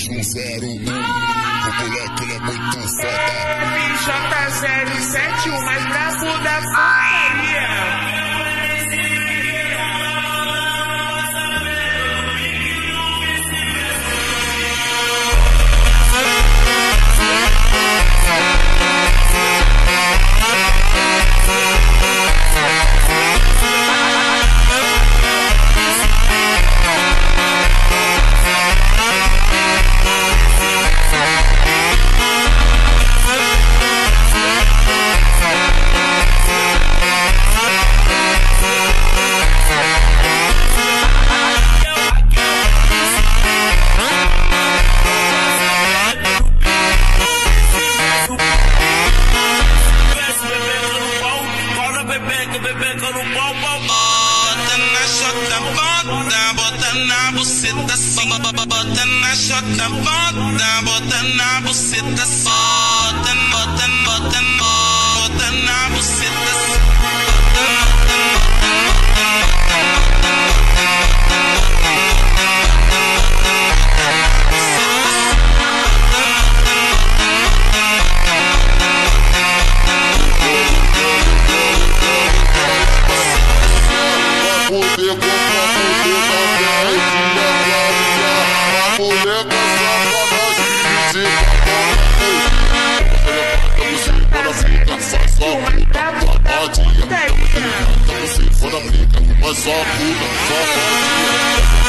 JUN01, o moleque ele é muito foda. FJ07, o mais brabo da putaria. Bota na buceta assim, bota na chota, bota na buceta assim, bota na buceta assim. Só puta, só